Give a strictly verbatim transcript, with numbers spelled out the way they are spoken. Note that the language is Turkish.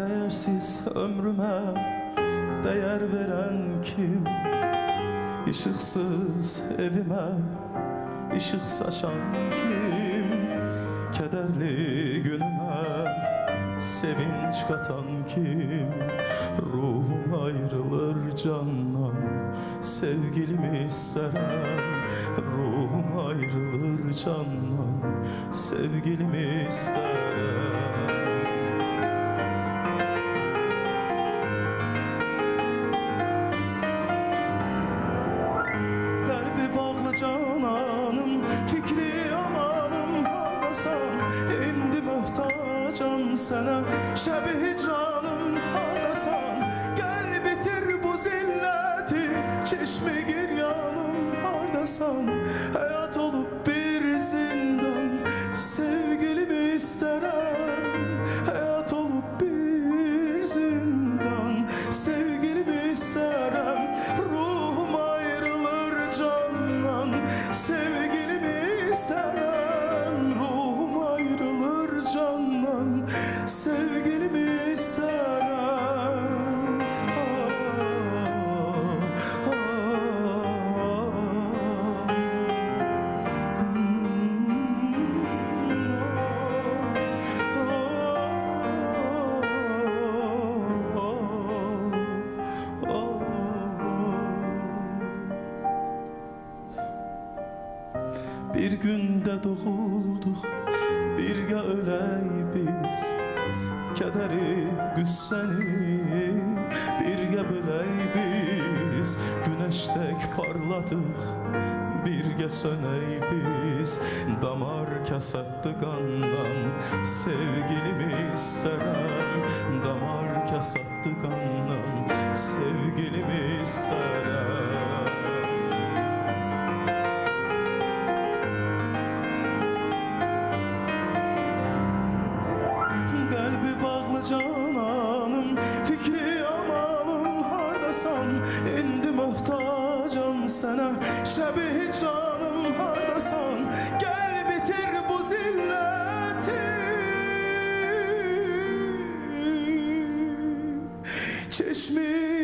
Değersiz ömrüme değer veren kim? Işıksız evime ışık saçan kim? Kederli günüme sevinç katan kim? Ruhum ayrılır candan, sevgilimi isterim. Ruhum ayrılır candan, sevgilimi isterim. Kalbi bağlı cananım, fikri amanım, hardasan indi muhtacam sana. Şebi canım hardasan, gel bitir bu zilleti. Çeşme giryanım hardasan, hayat olup bir zindan, sevgilimi isterim. Hayat olup bir zindan, sevgilimi isterim. Ruhum ayrılır candan, sevgilimi isterim. Ruhum ayrılır candan, sevgilimi isterim. Bir günde doğulduk, birge öley biz. Kederi, güsseni birge böley biz. Güneştek parladık, birge söney biz. Damar kesetti kandan, sevgilimi isterim. Damar kesetti kandan, sevgilimi isterim. Kalbi bağlı cananım, fikri amanım, hardasan indi muhtacam sana. Şebi hicranım hardasan, gel bitir bu zilleti. Çeşmi